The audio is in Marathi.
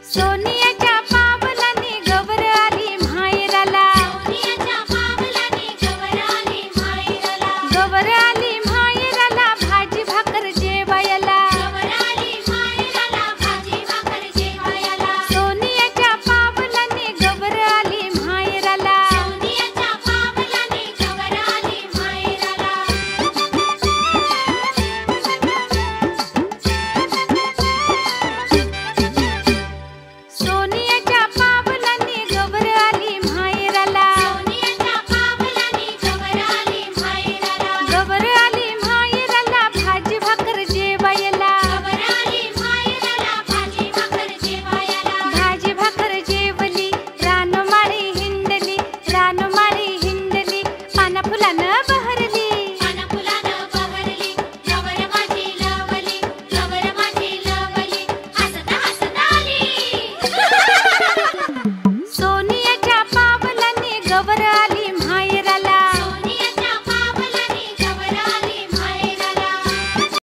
सोनियाच्या पावलाने गवर आली माहेराला. गवर आली माहेराला भाजी भाकर जेवायला. सोनियाच्या पावलाने गवर आली माहेराला. सोनियाच्या पावलाने गवर आली माहेराला. गवर आली माहेराला भाजी भाकर जेवायला. भाजी भाकर जेवली रानमाळी हिंडली. रानमाळी हिंडली पाना फुलानं बहरली. सोनियाच्या पावलाने गवर आली